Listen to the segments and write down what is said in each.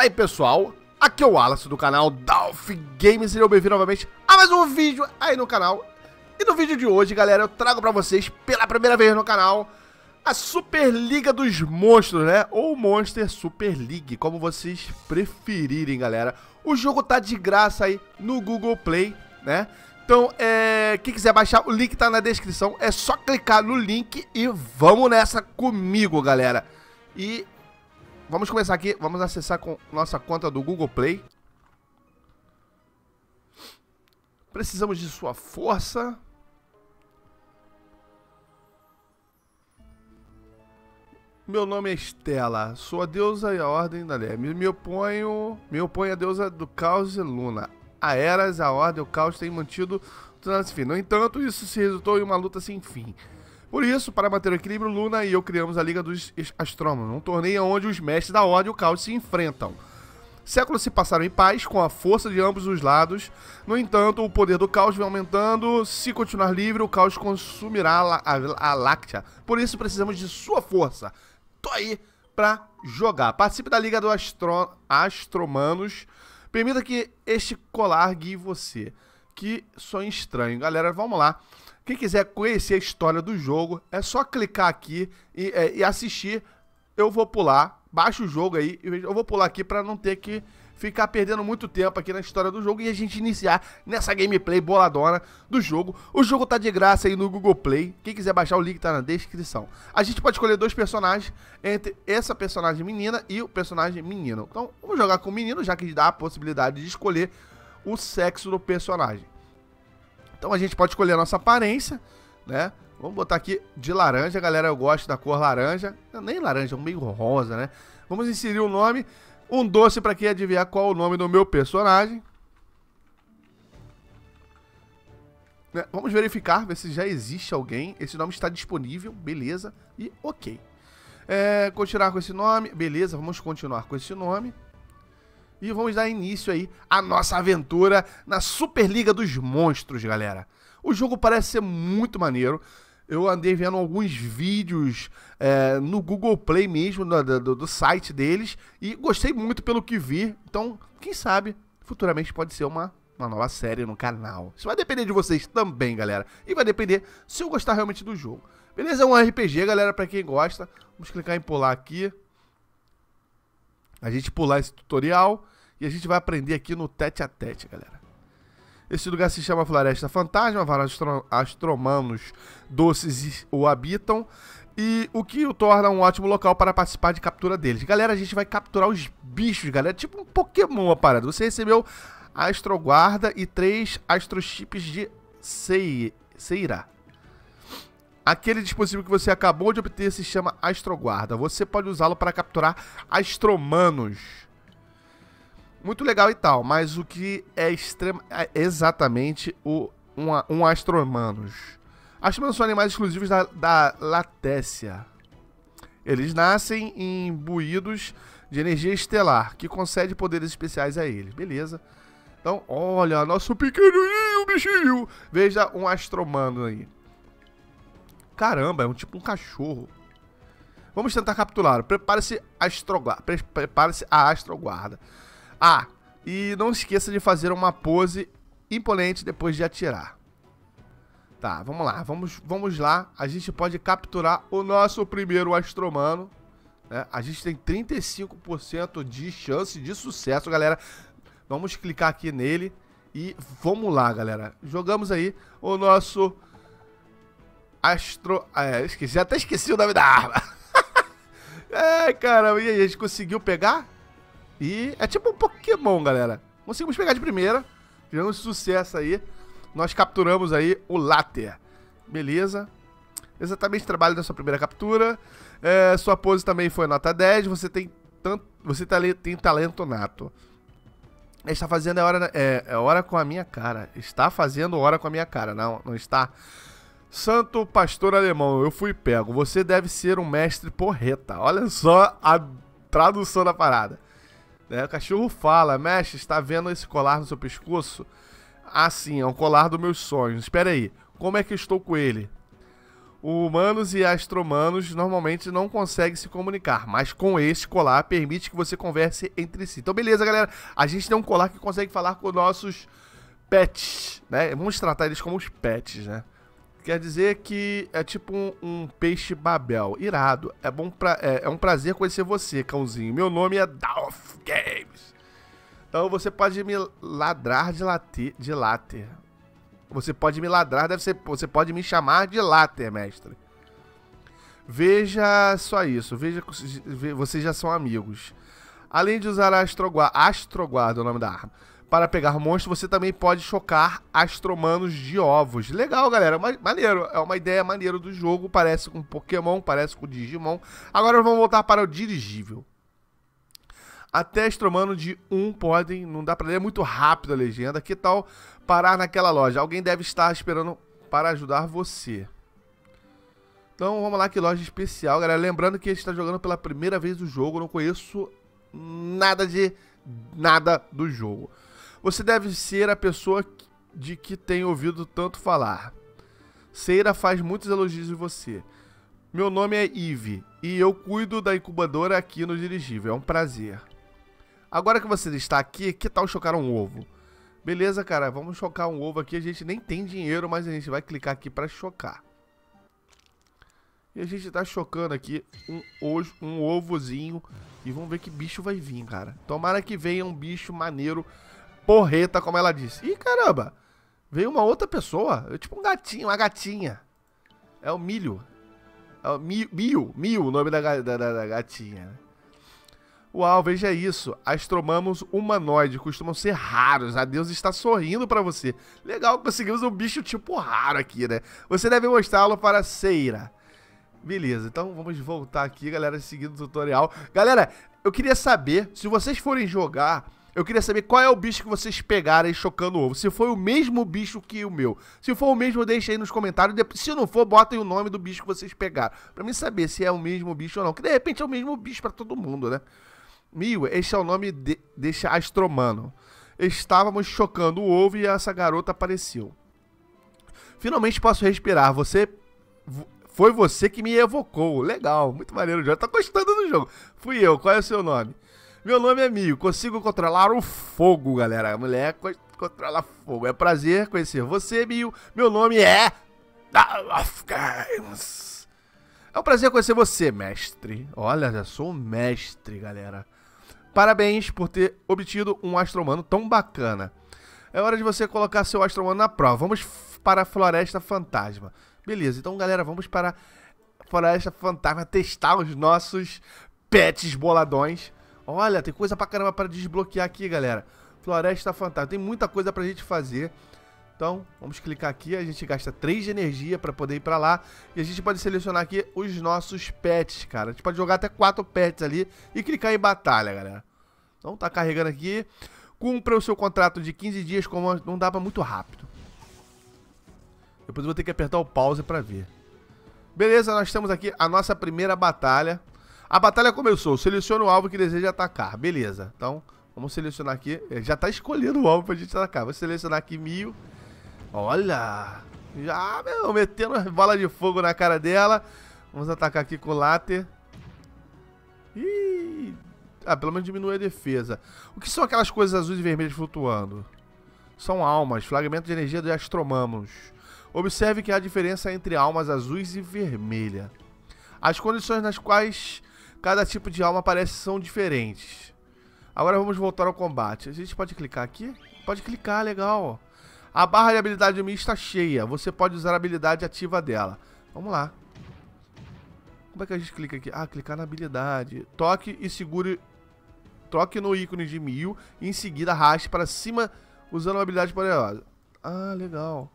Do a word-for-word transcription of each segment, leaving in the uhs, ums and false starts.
Fala aí pessoal, aqui é o Wallace do canal Dalf Games, sejam bem-vindos novamente a mais um vídeo aí no canal. E no vídeo de hoje, galera, eu trago pra vocês pela primeira vez no canal a Super Liga dos Monstros, né? Ou Monster Super League, como vocês preferirem, galera. O jogo tá de graça aí no Google Play, né? Então, é, quem quiser baixar, o link tá na descrição. É só clicar no link e vamos nessa comigo, galera. E vamos começar aqui, vamos acessar com nossa conta do Google Play. Precisamos de sua força. Meu nome é Estela, sou a deusa e a ordem da lei. Me, me oponho, me oponho à deusa do caos e Luna. A Eras, a ordem e o caos têm mantido tudo sem fim. No entanto, isso se resultou em uma luta sem fim. Por isso, para manter o equilíbrio, Luna e eu criamos a Liga dos Astrônomos, um torneio onde os mestres da ordem e o caos se enfrentam. Séculos se passaram em paz, com a força de ambos os lados. No entanto, o poder do caos vem aumentando. Se continuar livre, o caos consumirá a, a, a Láctea. Por isso, precisamos de sua força. Tô aí pra jogar. Participe da Liga dos Astro, Astromanos. Permita que este colar guie você. Que sonho estranho. Galera, vamos lá. Quem quiser conhecer a história do jogo, é só clicar aqui e, é, e assistir. Eu vou pular. Baixa o jogo aí, eu vou pular aqui pra não ter que ficar perdendo muito tempo aqui na história do jogo e a gente iniciar nessa gameplay boladona do jogo. O jogo tá de graça aí no Google Play, quem quiser baixar o link tá na descrição. A gente pode escolher dois personagens, entre essa personagem menina e o personagem menino. Então vamos jogar com o menino, já que dá a possibilidade de escolher o sexo do personagem. Então a gente pode escolher a nossa aparência, né? Vamos botar aqui de laranja, galera, eu gosto da cor laranja. Nem laranja, é um meio rosa, né? Vamos inserir o nome. Um doce para quem adivinhar qual é o nome do meu personagem. Né? Vamos verificar, ver se já existe alguém. Esse nome está disponível, beleza. E ok. É, continuar com esse nome, beleza, vamos continuar com esse nome. E vamos dar início aí à nossa aventura na Super Liga dos Monstros, galera. O jogo parece ser muito maneiro. Eu andei vendo alguns vídeos é, no Google Play mesmo, do, do, do site deles, e gostei muito pelo que vi. Então, quem sabe, futuramente pode ser uma, uma nova série no canal. Isso vai depender de vocês também, galera. E vai depender se eu gostar realmente do jogo. Beleza? É um R P G, galera, pra quem gosta. Vamos clicar em pular aqui. A gente pular esse tutorial e a gente vai aprender aqui no tete a tete, galera. Esse lugar se chama Floresta Fantasma, vários astro astromanos doces o habitam, e o que o torna um ótimo local para participar de captura deles. Galera, a gente vai capturar os bichos, galera, tipo um Pokémon a parada. Você recebeu a Astroguarda e três Astrochips de Seira. Aquele dispositivo que você acabou de obter se chama Astroguarda. Você pode usá-lo para capturar astromanos. Muito legal e tal, mas o que é extrema, é exatamente o, um, um Astromanos. Astromanos são animais exclusivos da, da Latécia. Eles nascem imbuídos de energia estelar, que concede poderes especiais a eles. Beleza. Então, olha, nosso pequenininho bichinho. Veja um Astromano aí. Caramba, é um tipo um cachorro. Vamos tentar capturá-lo. Prepare-se Astroguarda. Prepare-se a Astroguarda. Ah, e não esqueça de fazer uma pose imponente depois de atirar. Tá, vamos lá, vamos, vamos lá. A gente pode capturar o nosso primeiro Astromano, né? A gente tem trinta e cinco por cento de chance de sucesso, galera. Vamos clicar aqui nele e vamos lá, galera. Jogamos aí o nosso Astro... É, esqueci, até esqueci o nome da arma. É, cara, e aí, a gente conseguiu pegar? E é tipo um Pokémon, galera. Conseguimos pegar de primeira. Tivemos sucesso aí. Nós capturamos aí o Láctea. Beleza. Exatamente o trabalho da sua primeira captura. É, sua pose também foi nota dez. Você tem, tanto, você tem talento nato. Está fazendo a hora, é, é hora com a minha cara. Está fazendo hora com a minha cara. Não, não está. Santo pastor alemão, eu fui pego. Você deve ser um mestre porreta. Olha só a tradução da parada. É, o cachorro fala: mestre, está vendo esse colar no seu pescoço? Ah, sim, é um colar dos meus sonhos. Espera aí, como é que eu estou com ele? Humanos e astromanos normalmente não conseguem se comunicar, mas com este colar permite que você converse entre si. Então beleza, galera, a gente tem um colar que consegue falar com nossos pets, né? Vamos tratar eles como os pets, né? Quer dizer que é tipo um, um peixe Babel, irado. É, bom pra, é, é um prazer conhecer você, cãozinho. Meu nome é Dolph Games. Então você pode me ladrar de latte, de latte. Você pode me ladrar, deve ser, você pode me chamar de Later, mestre. Veja só isso, veja que vocês já são amigos. Além de usar a Astroguarda, Astroguarda é o nome da arma, para pegar monstros, você também pode chocar astromanos de ovos. Legal, galera, maneiro, é uma ideia maneira do jogo, parece com Pokémon, parece com Digimon. Agora vamos voltar para o dirigível. Até astromano de um podem, não dá pra ler, é muito rápido a legenda. Que tal parar naquela loja? Alguém deve estar esperando para ajudar você. Então vamos lá, que loja especial, galera. Lembrando que a gente está jogando pela primeira vez o jogo, não conheço nada de nada do jogo. Você deve ser a pessoa de que tem ouvido tanto falar. Seira faz muitos elogios de você. Meu nome é Eve e eu cuido da incubadora aqui no dirigível. É um prazer. Agora que você está aqui, que tal chocar um ovo? Beleza, cara, vamos chocar um ovo aqui. A gente nem tem dinheiro, mas a gente vai clicar aqui para chocar. E a gente tá chocando aqui um, um ovozinho. E vamos ver que bicho vai vir, cara. Tomara que venha um bicho maneiro, porreta, como ela disse. Ih, caramba, veio uma outra pessoa. É tipo um gatinho, uma gatinha. É o Milho. É o Mil, Mil, Mil o nome da, da, da gatinha, né? Uau, veja isso. Astromamos humanoide costumam ser raros. A Deus está sorrindo pra você. Legal, conseguimos um bicho tipo raro aqui, né? Você deve mostrá-lo para Seira. Beleza, então vamos voltar aqui, galera, seguindo o tutorial. Galera, eu queria saber, se vocês forem jogar, eu queria saber qual é o bicho que vocês pegarem chocando o ovo. Se foi o mesmo bicho que o meu. Se for o mesmo, deixa aí nos comentários. Se não for, botem o nome do bicho que vocês pegaram. Pra mim saber se é o mesmo bicho ou não. Que de repente é o mesmo bicho pra todo mundo, né? Mil, este é o nome de, deste astromano. Estávamos chocando o ovo e essa garota apareceu. Finalmente posso respirar. Você... Foi você que me evocou. Legal, muito maneiro. Já tá gostando do jogo. Fui eu. Qual é o seu nome? Meu nome é Mil. Consigo controlar o fogo, galera. A mulher controla fogo. É prazer conhecer você, Mil. Meu nome é... Dolph Games. É um prazer conhecer você, mestre. Olha, já sou um mestre, galera. Parabéns por ter obtido um astromano tão bacana. É hora de você colocar seu astromano na prova. Vamos para a Floresta Fantasma. Beleza, então galera, vamos para a Floresta Fantasma testar os nossos pets boladões. Olha, tem coisa pra caramba para desbloquear aqui, galera. Floresta Fantasma, tem muita coisa pra gente fazer. Então, vamos clicar aqui, a gente gasta três de energia para poder ir para lá. E a gente pode selecionar aqui os nossos pets, cara. A gente pode jogar até quatro pets ali e clicar em batalha, galera. Então, tá carregando aqui. Cumpra o seu contrato de quinze dias, como não dá pra muito rápido. Depois eu vou ter que apertar o pause para ver. Beleza, nós temos aqui a nossa primeira batalha. A batalha começou, seleciona o alvo que deseja atacar. Beleza, então vamos selecionar aqui. Já tá escolhendo o alvo pra gente atacar. Vou selecionar aqui Mil. Olha, já, meu, metendo bola de fogo na cara dela. Vamos atacar aqui com o Later. Ih, ah, pelo menos diminui a defesa. O que são aquelas coisas azuis e vermelhas flutuando? São almas, fragmento de energia de Astromamos. Observe que há diferença entre almas azuis e vermelha. As condições nas quais cada tipo de alma aparece são diferentes. Agora vamos voltar ao combate. A gente pode clicar aqui? Pode clicar, legal. A barra de habilidade do Mi está cheia. Você pode usar a habilidade ativa dela. Vamos lá. Como é que a gente clica aqui? Ah, clicar na habilidade. Toque e segure... Toque no ícone de Mil e em seguida arraste para cima usando uma habilidade poderosa. Ah, legal.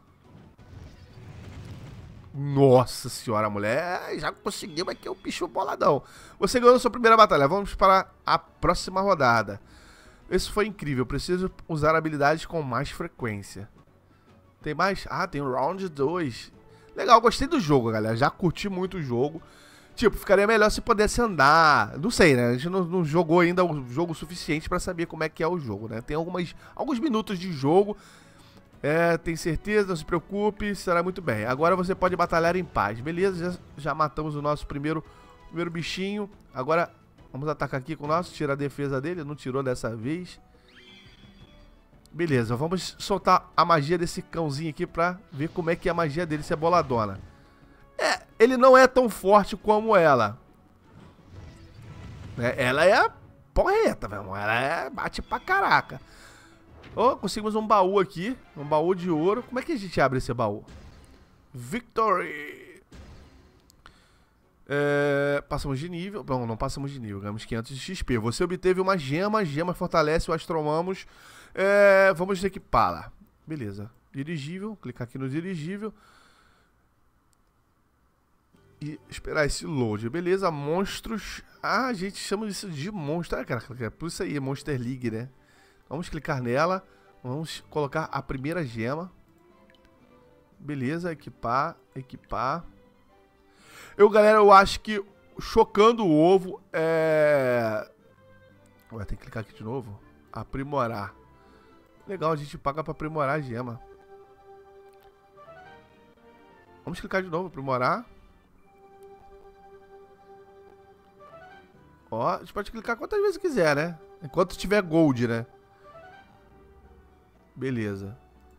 Nossa senhora, mulher. Já conseguimos aqui o bicho boladão. Você ganhou sua primeira batalha. Vamos para a próxima rodada. Isso foi incrível. Preciso usar habilidades com mais frequência. Tem mais? Ah, tem o Round dois. Legal, gostei do jogo, galera. Já curti muito o jogo. Tipo, ficaria melhor se pudesse andar. Não sei, né? A gente não, não jogou ainda o jogo suficiente pra saber como é que é o jogo, né? Tem algumas, alguns minutos de jogo. É, tem certeza, não se preocupe, será muito bem. Agora você pode batalhar em paz. Beleza, já, já matamos o nosso primeiro, primeiro bichinho. Agora vamos atacar aqui com o nosso, tirar a defesa dele, não tirou dessa vez. Beleza, vamos soltar a magia desse cãozinho aqui pra ver como é que é a magia dele, se é boladona. É, ele não é tão forte como ela. É, ela é porreta, meu irmão, ela é, bate pra caraca. Oh, conseguimos um baú aqui. Um baú de ouro. Como é que a gente abre esse baú? Victory! É, passamos de nível. Bom, não passamos de nível. Ganhamos quinhentos de X P. Você obteve uma gema. Gema fortalece o Astromamos. É, vamos equipá-la. Beleza. Dirigível. Clicar aqui no dirigível. E esperar esse load. Beleza. Monstros. Ah, a gente chama isso de monstro. Ah, cara, é por isso aí. Monster League, né? Vamos clicar nela. Vamos colocar a primeira gema. Beleza, equipar, equipar. Eu, galera, eu acho que chocando o ovo é... Ué, tem que clicar aqui de novo. Aprimorar. Legal, a gente paga pra aprimorar a gema. Vamos clicar de novo, aprimorar. Ó, a gente pode clicar quantas vezes quiser, né? Enquanto tiver gold, né? Beleza.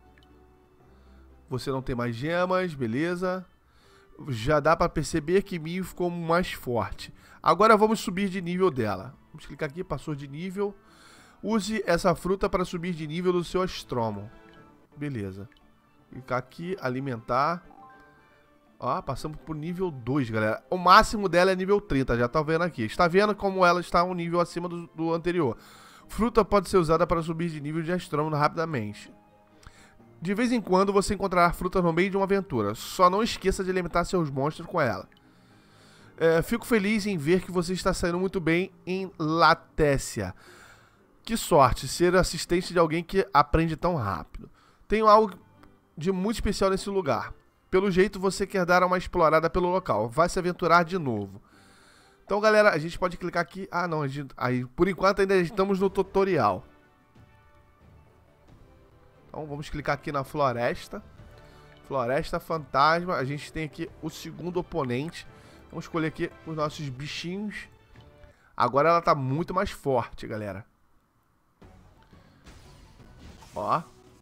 Você não tem mais gemas, beleza. Já dá pra perceber que Mio ficou mais forte. Agora vamos subir de nível dela. Vamos clicar aqui, passou de nível. Use essa fruta para subir de nível do seu Astromo. Beleza. Clicar aqui, alimentar. Ó, passamos pro nível dois, galera. O máximo dela é nível trinta, já tá vendo aqui. Está vendo como ela está um nível acima do, do anterior. Fruta pode ser usada para subir de nível de Astromo rapidamente. De vez em quando você encontrará frutas no meio de uma aventura. Só não esqueça de alimentar seus monstros com ela. É, fico feliz em ver que você está saindo muito bem em Latécia. Que sorte ser assistente de alguém que aprende tão rápido. Tenho algo de muito especial nesse lugar. Pelo jeito você quer dar uma explorada pelo local. Vai se aventurar de novo. Então, galera, a gente pode clicar aqui. Ah, não. A gente, aí, por enquanto, ainda estamos no tutorial. Então, vamos clicar aqui na floresta. Floresta fantasma. A gente tem aqui o segundo oponente. Vamos escolher aqui os nossos bichinhos. Agora ela tá muito mais forte, galera. Ó.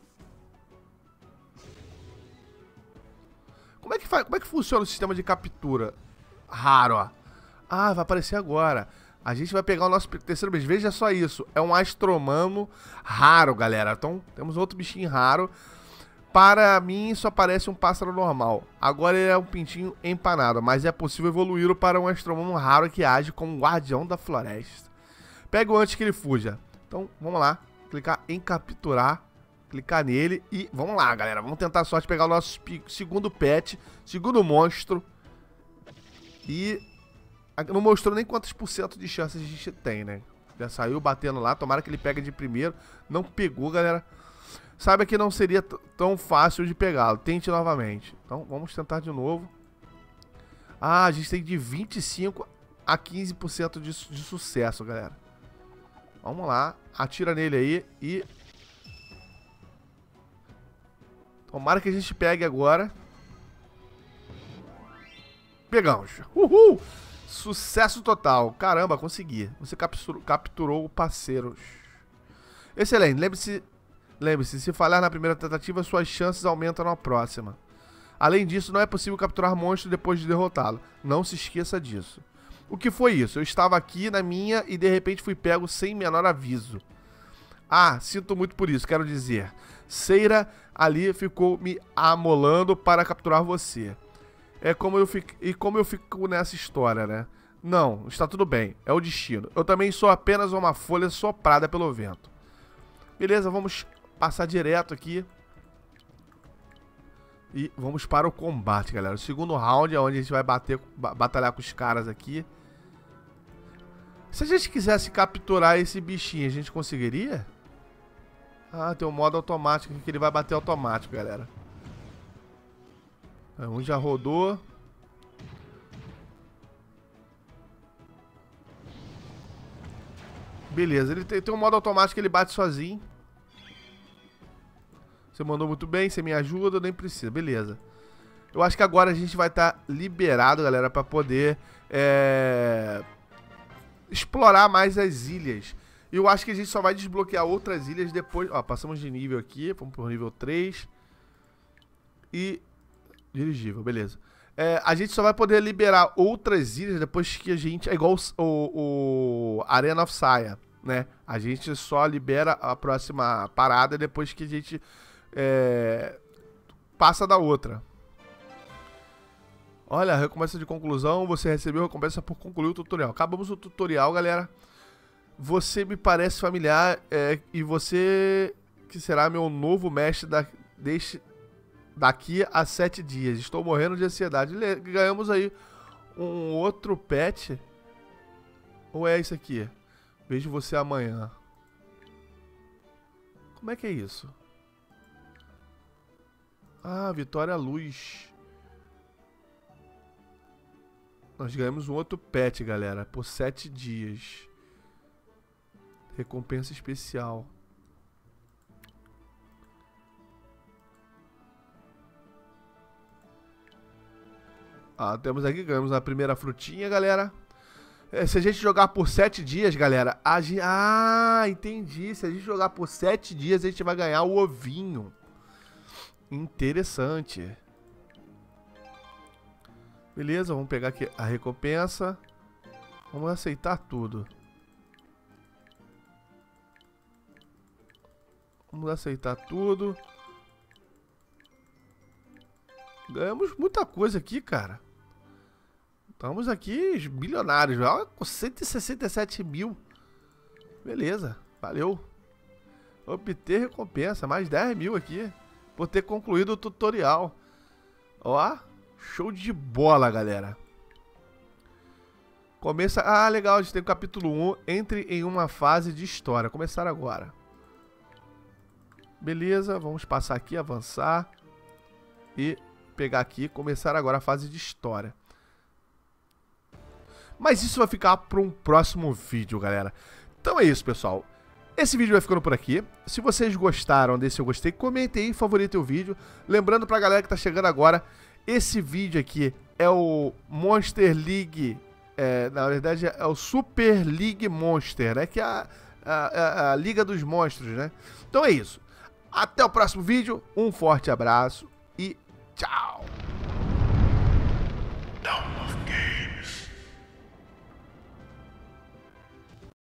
Como é que faz, como é que funciona o sistema de captura? Raro, ó. Ah, vai aparecer agora. A gente vai pegar o nosso terceiro bicho. Veja só isso. É um Astromamo raro, galera. Então, temos outro bichinho raro. Para mim, só parece um pássaro normal. Agora ele é um pintinho empanado. Mas é possível evoluí-lo para um Astromamo raro que age como guardião da floresta. Pega-o antes que ele fuja. Então, vamos lá. Clicar em capturar. Clicar nele. E vamos lá, galera. Vamos tentar a sorte pegar o nosso segundo pet. Segundo monstro. E... não mostrou nem quantos por cento de chances a gente tem, né? Já saiu batendo lá. Tomara que ele pegue de primeiro. Não pegou, galera. Saiba que não seria tão fácil de pegá-lo. Tente novamente. Então, vamos tentar de novo. Ah, a gente tem de vinte e cinco a quinze por cento de, de sucesso, galera. Vamos lá. Atira nele aí e... tomara que a gente pegue agora. Pegamos. Uhul! Sucesso total. Caramba, consegui. Você capturou, capturou o parceiro. Excelente. Lembre-se, lembre-se, se falhar na primeira tentativa, suas chances aumentam na próxima. Além disso, não é possível capturar monstro depois de derrotá-lo. Não se esqueça disso. O que foi isso? Eu estava aqui na minha e de repente fui pego sem menor aviso. Ah, sinto muito por isso, quero dizer. Seira ali ficou me amolando para capturar você. É como eu fico, e como eu fico nessa história, né? Não, está tudo bem, é o destino. Eu também sou apenas uma folha soprada pelo vento. Beleza, vamos passar direto aqui. E vamos para o combate, galera. O segundo round é onde a gente vai bater, batalhar com os caras aqui. Se a gente quisesse capturar esse bichinho, a gente conseguiria? Ah, tem um modo automático aqui que ele vai bater automático, galera. Um já rodou. Beleza, ele tem, tem um modo automático que ele bate sozinho. Você mandou muito bem, você me ajuda, nem precisa. Beleza. Eu acho que agora a gente vai estar tá liberado, galera, pra poder é... explorar mais as ilhas. E eu acho que a gente só vai desbloquear outras ilhas depois. Ó, passamos de nível aqui, vamos pro nível três. E... dirigível, beleza. É, a gente só vai poder liberar outras ilhas depois que a gente... É igual o, o, o Arena of Saya, né? A gente só libera a próxima parada depois que a gente é, passa da outra. Olha, recompensa de conclusão. Você recebeu recompensa por concluir o tutorial. Acabamos o tutorial, galera. Você me parece familiar é, e você que será meu novo mestre da, deste... daqui a sete dias. Estou morrendo de ansiedade. Ganhamos aí um outro pet. Ou é isso aqui? Vejo você amanhã. Como é que é isso? Ah, Vitória Luz. Nós ganhamos um outro pet, galera. Por sete dias. Recompensa especial. Ah, temos aqui, ganhamos a primeira frutinha, galera. É, se a gente jogar por sete dias, galera, a gente... Ah, entendi. Se a gente jogar por sete dias, a gente vai ganhar o ovinho. Interessante. Beleza, vamos pegar aqui a recompensa. Vamos aceitar tudo. Vamos aceitar tudo. Ganhamos muita coisa aqui, cara. Estamos aqui milionários, ó, com cento e sessenta e sete mil. Beleza, valeu. Obter recompensa, mais dez mil aqui. Por ter concluído o tutorial. Ó, show de bola, galera. Começa... Ah, legal, a gente tem o capítulo um. Entre em uma fase de história. Começar agora. Beleza, vamos passar aqui, avançar. E pegar aqui, começar agora a fase de história. Mas isso vai ficar para um próximo vídeo, galera. Então é isso, pessoal. Esse vídeo vai ficando por aqui. Se vocês gostaram desse eu gostei, comentem aí, favoritem o vídeo. Lembrando pra galera que tá chegando agora, esse vídeo aqui é o Monster League, é, na verdade é o Super League Monster, né? Que é a, a, a, a Liga dos Monstros, né? Então é isso. Até o próximo vídeo, um forte abraço e tchau!